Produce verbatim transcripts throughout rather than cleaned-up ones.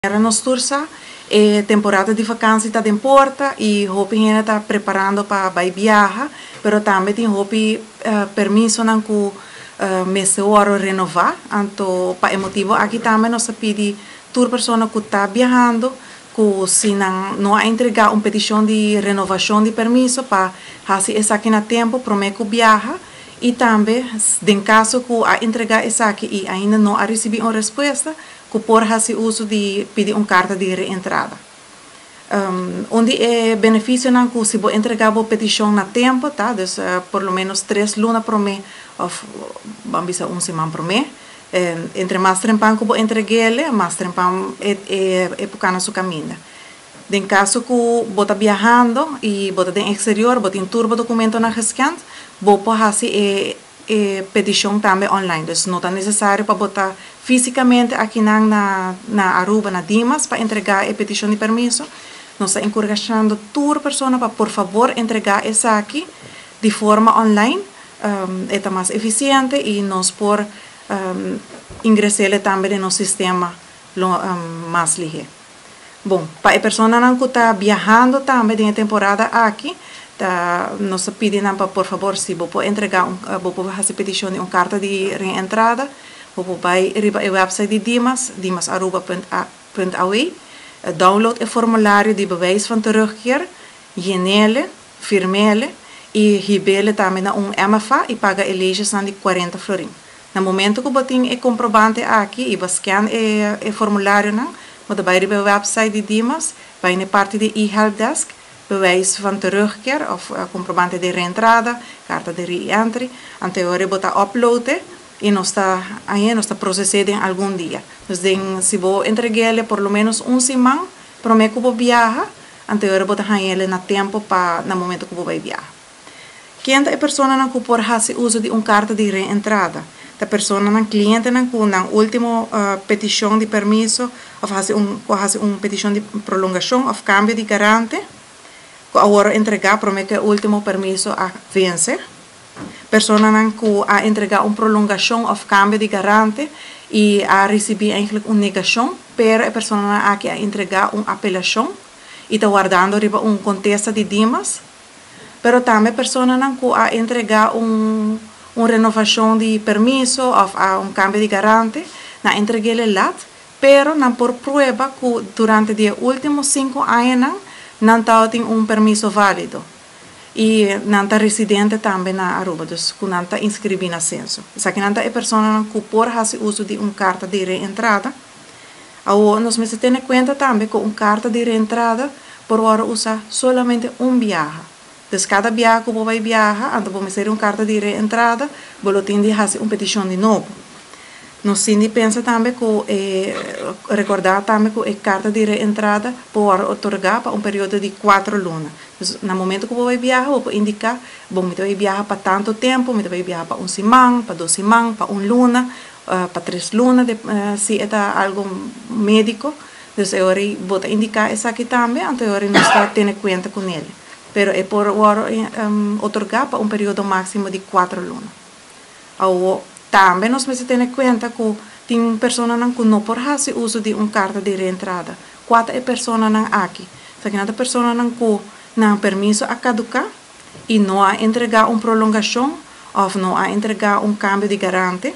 Era nostursa e temporada de vakantie está em porta e hopi gente está preparando para vai viajar, pero também tem hopi uh, permisso não que uh, mês hora renovar, então para motivo aqui também nós pedi tour pessoa que está viajando que se não não a entregar uma petição de renovação de permisso para fazer essa aqui na tempo promete que viaja e também em caso que a entregar essa aqui e ainda não a receber uma resposta que por fazer uso de pedir uma carta de reentrada. Um, onde é benefício não que se você entregar a petição na tempo, tá? Então, uh, por lo menos três lunas por mês, ou vamos dizer, uma semana por mês. Eh, entre mais tempo que você entregar, mais tempo é, é, é por na sua caminho. Em caso que você está viajando e você está no exterior, você tem turbo documento na gestão, você pode fazer é, é, petição também online. Então, não é necessário para botar fisicamente aqui na, na, na Aruba, na Dimas, para entregar a petição de permisso. Nós estamos encorajando toda pessoa para, por favor, entregar essa aqui de forma online. Um, é mais eficiente e nós por um, ingressar também no sistema um, mais ligeiro. Bom, para a pessoa que está viajando também na temporada aqui, tá, nós pedimos para, por favor, se você pode entregar, um, você pode fazer petição de uma carta de reentrada, você vai ao website de Dimas, dimas aruba ponto a u, download o formulário de bewijs van terugkeer, llenele, firmele e ribele também na um M F A e paga eleges de quarenta florin. No momento que você tem o comprovante aqui e você scan o formulário, você vai ao website de Dimas, vai na parte de e-helpdesk, bewijs van terugkeer of uh, comprovante de reentrada, carta de re-entry, anterior você uploaden e nós está aí nós está processando em algum dia. Então, se você entregar por lo menos uma semana, promete que você viaja, anterior você tem ele na tempo para no momento que você vai viajar. Quem é a pessoa que pode fazer uso de uma carta de reentrada? A pessoa, o cliente, que na última uh, petição de permisso, ou fazer um, fazer uma petição de prolongação ou cambio de garante, que agora entregar, promete que o último permisso a vence. Pessoa que a entregar uma prolongação ou cambio de garante e a receber eigenlijk uma negação, pero a pessoa que a entregar uma apelação e está guardando uma contesta de Dimas, pero também a pessoa que a entregar um uma renovação de permisso ou um cambio de garante, na entreguei lá, pero não por prueba que durante os últimos cinco anos não tem um permisso válido. E não está residente também na Aruba, então não está inscrito na censo. Isso aqui não é a pessoa que pode fazer uso de uma carta de reentrada. Nós temos que ter em conta também que uma carta de reentrada por hora usa solamente um viagem. Então, cada viagem que você vai viajar, antes de fazer uma carta de reentrada, você tem que fazer uma petição de novo. Nós temos que pensar também que, eh, recordar também que a carta de reentrada pode otorgar para um período de quatro lunas. Então, no momento que você vai viajar, você pode indicar, bom, eu vou viajar para tanto tempo, eu vou viajar para uma semana, para duas semanas, para uma luna, uh, para três lunas, de, uh, se é algo médico. Então, eu vou indicar isso aqui também, então eu não estou tendo conta com ele. Pero é por um, otorgar para um período máximo de quatro lunas. Ou, também nós precisamos ter em conta que tem pessoas que não podem fazer uso de uma carta de reentrada. Quatro pessoas aqui. Se a pessoa que não permisso a caducar e não a entregar uma prolongação ou não a entregar um cambio de garante.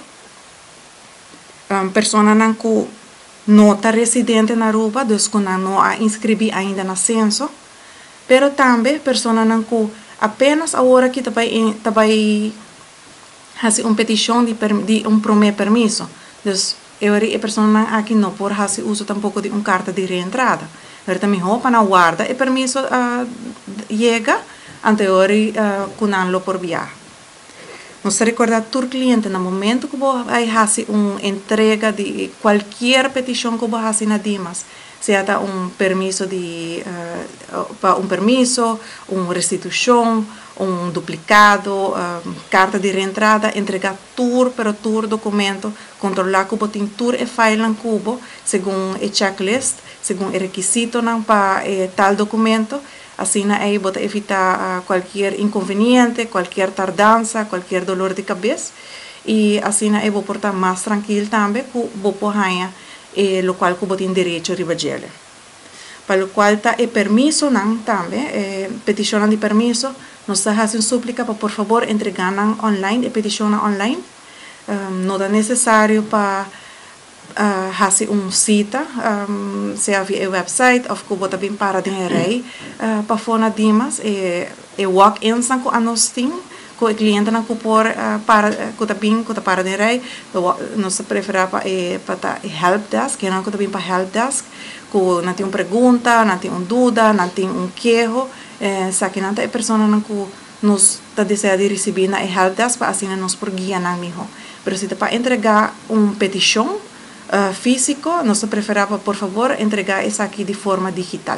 Um, pessoas que não está residente na Aruba, então não a inscrever ainda na censo. Pero também pessoas que apenas agora que vai vai fazer uma petição de, de um primeiro permisso. Então, eu a pessoa aqui não pode fazer uso tampouco de uma carta de reentrada. Eu também vou para a guarda e permisso uh, chega anterior uh, com por viajar. Nós recordar todo cliente no momento que você vai fazer uma entrega de qualquer petição que você faça na Dimas, seja um permisso de uh, um permisso, uma restituição, um duplicado, uh, carta de reentrada, entregar tudo para todo documento, controlar que você tem tudo e file em cubo, segundo o checklist, segundo o requisito para eh, tal documento, assim aí você evitar uh, qualquer inconveniente, qualquer tardança, qualquer dolor de cabeça, e assim aí você portar mais tranquilo também, que você pode e lo qual cubo tem direito a ribagele. Para lo qual ta e permiso nan também, eh, peticionan de permiso, nos está fazendo súplica para por favor entreganan online e peticionan online. Um, não é necessário para uh, fazer uma cita, um, seja via website ou cubo também para de rei, uh, para fora dimas e e walk-in san ko anos ting ko cliente na ko por uh, para ko também ko para de rei, nos prefere para e para help desk, que não ko também para help desk, ko não tem uma pergunta, não tem uma dúvida, não tem um queijo, eh, sa que não tem pessoa não ko nos está deseando de receber na help desk para assim nos por guiar na mijo. Pero se te para entregar uma petição uh, físico, nós preferava, por favor, entregar isso aqui de forma digital.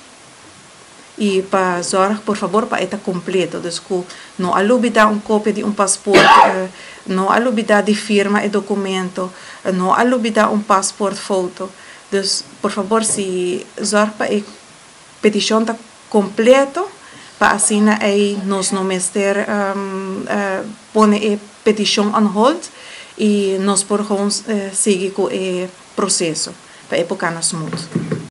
E para zorg, por favor, para estar completo. Dus não alubida uma cópia de um passaporte, uh, não alubida de firma e documento, uh, não alubida um passaporte foto. Dus, por favor, se zorg para a petição está completo, para assim aí nós não mester um, uh, pone a petição on hold e nós por gewoon uh, seguir com o processo para época na smooth.